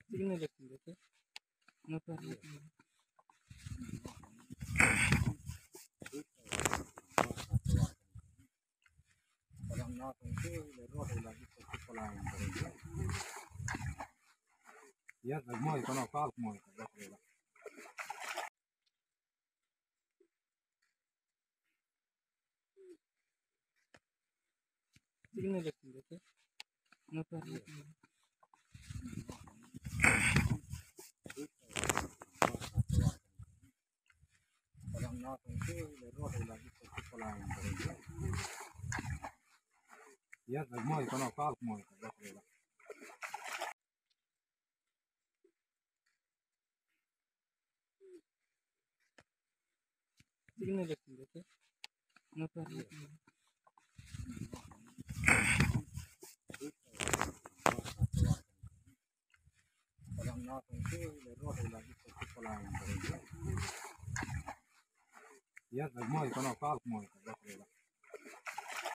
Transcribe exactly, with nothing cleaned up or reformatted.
Signal leggete? Non parli. Kalau nak itu lewat lagi satu lain. Ya, semua itu nak kal semua itu. Signal leggete? Non parli. Kalau nak itu lewat lagi satu lain. Ya, semua itu nak kal semua itu. Signal leggete? Non parli. Kalau nak itu lewat lagi satu lain. Ya, semua itu nak kal semua itu.